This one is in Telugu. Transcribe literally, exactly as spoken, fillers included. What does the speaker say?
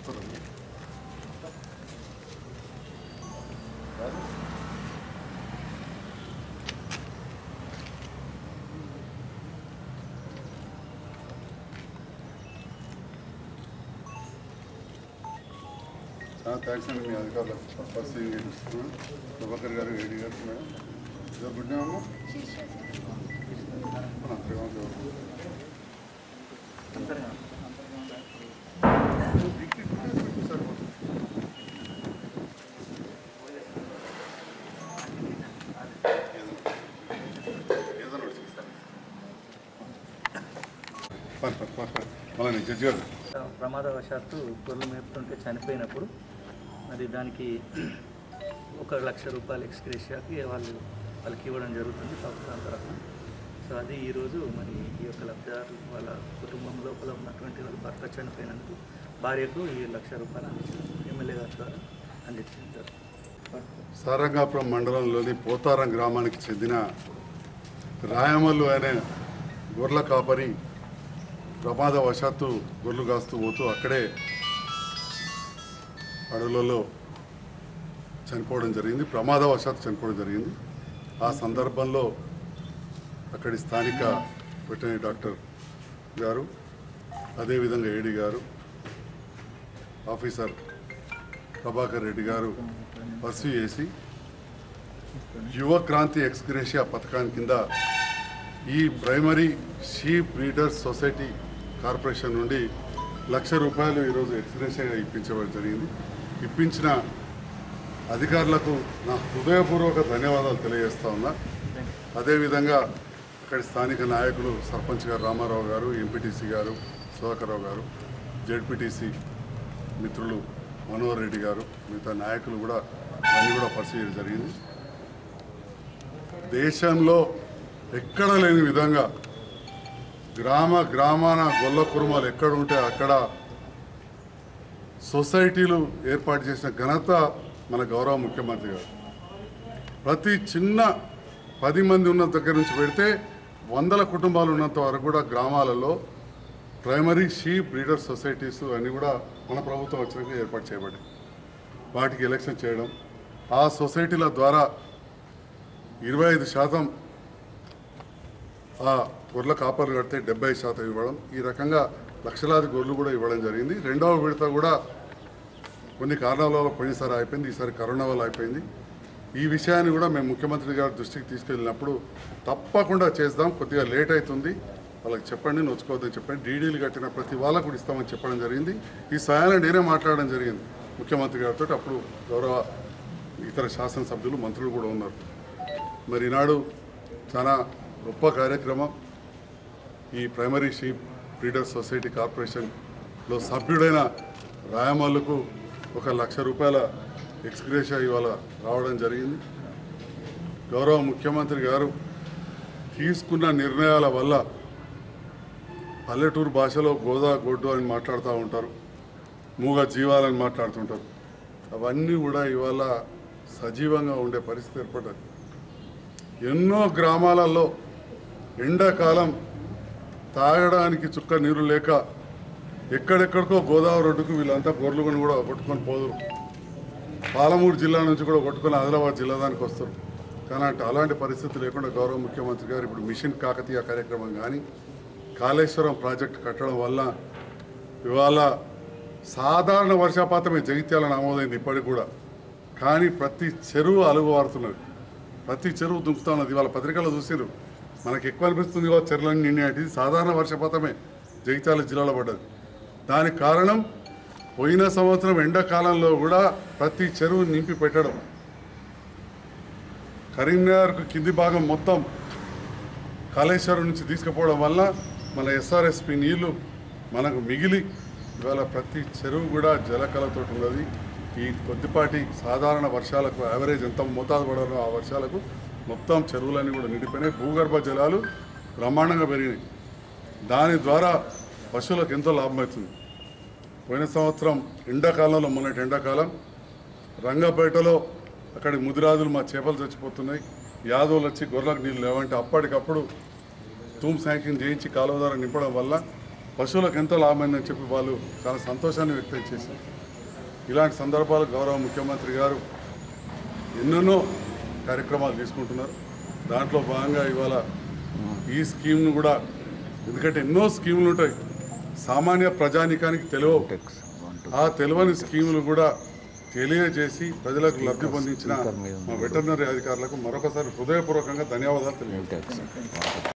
థ్యాంక్స్ అండి మీ అధికారులకు ఫస్ట్ ప్రభాకర్ గారు ఏడీ గారు మేడం ఇదో గుడ్డాము ప్రమాదవశాత్తు గొర్రెలు మేపుతుంటే చనిపోయినప్పుడు మరి దానికి ఒక లక్ష రూపాయలు ఎక్స్గ్రేషియాకి వాళ్ళు వాళ్ళకి ఇవ్వడం జరుగుతుంది ప్రభుత్వం తరఫున. సో అది ఈరోజు మరి ఈ యొక్క లబ్ధిదారు వాళ్ళ కుటుంబం లోపల ఉన్నటువంటి వాళ్ళ భర్త చనిపోయినందుకు భార్యకు ఈ లక్ష రూపాయలు అందించారు ఎమ్మెల్యే గారి ద్వారా అందించారు. సారంగాపురం మండలంలోని పోతారం గ్రామానికి చెందిన రాయమల్లు అనే గొర్రెల కాపరి ప్రమాదవశాత్తు గొర్రెలు కాస్తూ పోతూ అక్కడే అడవులలో చనిపోవడం జరిగింది. ప్రమాదవశాత్తు చనిపోవడం జరిగింది. ఆ సందర్భంలో అక్కడి స్థానిక వెటర్నరీ డాక్టర్ గారు, అదేవిధంగా ఏడీ గారు, ఆఫీసర్ ప్రభాకర్ రెడ్డి గారు పర్సూ చేసి యువ క్రాంతి ఎక్స్గ్రేషియా పథకాన్ని కింద ఈ primary sheep breeders society corporation నుండి లక్ష రూపాయలు ఈరోజు ఎక్స్గ్రేషియా ఇప్పించడం జరిగింది. ఇప్పించిన అధికారులకు నా హృదయపూర్వక ధన్యవాదాలు తెలియజేస్తా ఉన్నా. అదేవిధంగా అక్కడి స్థానిక నాయకులు సర్పంచ్ గారు రామారావు గారు, ఎంపీటీసీ గారు సుధాకర్రావు గారు, జెడ్పీటీసీ మిత్రులు మనోహర్ రెడ్డి గారు, మిగతా నాయకులు కూడా అన్నీ కూడా పరిశీలించడం జరిగింది. దేశంలో ఎక్కడ లేని విధంగా గ్రామ గ్రామాన గొల్ల కుర్మాలు ఎక్కడ ఉంటే అక్కడ సొసైటీలు ఏర్పాటు చేసిన ఘనత మన గౌరవ ముఖ్యమంత్రి గారు. ప్రతి చిన్న పది మంది ఉన్న దగ్గర నుంచి పెడితే వందల కుటుంబాలు ఉన్నంత వరకు కూడా గ్రామాలలో ప్రైమరీ షీప్ బ్రీడర్ సొసైటీస్ అన్నీ కూడా మన ప్రభుత్వం వచ్చినాక ఏర్పాటు చేయబడ్డాయి. వాటికి ఎలక్షన్ చేయడం, ఆ సొసైటీల ద్వారా ఇరవై ఐదు శాతం ఆ గొర్రెల కాపర్లు కడితే డెబ్బై శాతం ఇవ్వడం, ఈ రకంగా లక్షలాది గొర్రెలు కూడా ఇవ్వడం జరిగింది. రెండవ విడత కూడా కొన్ని కారణాల వల్ల పోయినసారి అయిపోయింది, ఈసారి కరోనా వల్ల అయిపోయింది. ఈ విషయాన్ని కూడా మేము ముఖ్యమంత్రి గారి దృష్టికి తీసుకెళ్ళినప్పుడు తప్పకుండా చేద్దాం, కొద్దిగా లేట్ అవుతుంది వాళ్ళకి చెప్పండి, నొచ్చుకోవద్దని చెప్పండి, డీడీలు కట్టిన ప్రతి వాళ్ళకు కూడా ఇస్తామని చెప్పడం జరిగింది. ఈ సమయాన్ని నేనే మాట్లాడడం జరిగింది ముఖ్యమంత్రి గారితో. అప్పుడు గౌరవ ఇతర శాసనసభ్యులు మంత్రులు కూడా ఉన్నారు. మరి ఈనాడు చాలా గొప్ప కార్యక్రమం. ఈ ప్రైమరీ షీప్ బ్రీడర్ సొసైటీ కార్పొరేషన్లో సభ్యుడైన రాయమల్లుకు ఒక లక్ష రూపాయల ఎక్స్గ్రేషియా ఇవాళ రావడం జరిగింది. గౌరవ ముఖ్యమంత్రి గారు తీసుకున్న నిర్ణయాల వల్ల పల్లెటూరు భాషలో గోదా గొడ్డు అని మాట్లాడుతూ ఉంటారు, మూగ జీవాలని మాట్లాడుతుంటారు. అవన్నీ కూడా ఇవాళ సజీవంగా ఉండే పరిస్థితి ఏర్పడ్డది. ఎన్నో గ్రామాలలో ఎండాకాలం తాగడానికి చుక్క నీరు లేక ఎక్కడెక్కడికో గోదావరి రోడ్డుకు వీళ్ళంతా గొర్రెలు కూడా కొట్టుకొని పోదురు. పాలమూరు జిల్లా నుంచి కూడా కొట్టుకొని ఆదిలాబాద్ జిల్లా దానికి వస్తారు. కానీ అంటే అలాంటి పరిస్థితి లేకుండా గౌరవ ముఖ్యమంత్రి గారు ఇప్పుడు మిషన్ కాకతీయ కార్యక్రమం కానీ కాళేశ్వరం ప్రాజెక్టు కట్టడం వల్ల ఇవాళ సాధారణ వర్షపాతమే జగిత్యాల నమోదైంది ఇప్పటికి కూడా. కానీ ప్రతి చెరువు అలుగువారుతున్నది, ప్రతి చెరువు దుంకుతా ఉన్నది. ఇవాళ పత్రికల్లో చూసారు, మనకు ఎక్కువ అనిపిస్తుంది ఇవాళ చెరువులన్నీ నిండి సాధారణ వర్షపాతమే జగిత్యాల జిల్లాలో పడ్డది. దానికి కారణం పోయిన సంవత్సరం ఎండాకాలంలో కూడా ప్రతి చెరువు నింపి పెట్టడం. కరీంనగర్కు కింది భాగం మొత్తం కాళేశ్వరం నుంచి తీసుకుపోవడం వల్ల మన ఎస్ఆర్ఎస్పి నీళ్లు మనకు మిగిలి ఇవాళ ప్రతి చెరువు కూడా జలకళతో ఉన్నది. ఈ కొద్దిపాటి సాధారణ వర్షాలకు యావరేజ్ ఎంత మోతాదు పడాలో ఆ వర్షాలకు మొత్తం చెరువులన్నీ కూడా నిండిపోయినాయి. భూగర్భ జలాలు బ్రహ్మాండంగా పెరిగినాయి. దాని ద్వారా పశువులకు ఎంతో లాభం అవుతుంది. పోయిన సంవత్సరం ఎండాకాలంలో మొన్నటి ఎండాకాలం రంగపేటలో అక్కడి ముదిరాజులు మా చేపలు చచ్చిపోతున్నాయి, యాదవులు వచ్చి గొర్రెలకు నీళ్ళు లేవంటే అప్పటికప్పుడు తూమ్ శాంక్షన్ చేయించి కాలువ ద్వారా నింపడం వల్ల పశువులకు ఎంతో లాభమైందని చెప్పి వాళ్ళు చాలా సంతోషాన్ని వ్యక్తం చేశారు. ఇలాంటి సందర్భాలు గౌరవ ముఖ్యమంత్రి గారు ఎన్నెన్నో కార్యక్రమాలు తీసుకుంటున్నారు. దాంట్లో భాగంగా ఇవాళ ఈ స్కీమ్ను కూడా, ఎందుకంటే ఎన్నో స్కీములు ఉంటాయి సామాన్య ప్రజానికానికి తెలియవు, ఆ తెలియని స్కీములు కూడా తెలియజేసి ప్రజలకు లబ్ధి పొందించిన మా వెటర్నరీ అధికారులకు మరొకసారి హృదయపూర్వకంగా ధన్యవాదాలు తెలియజేస్తాను.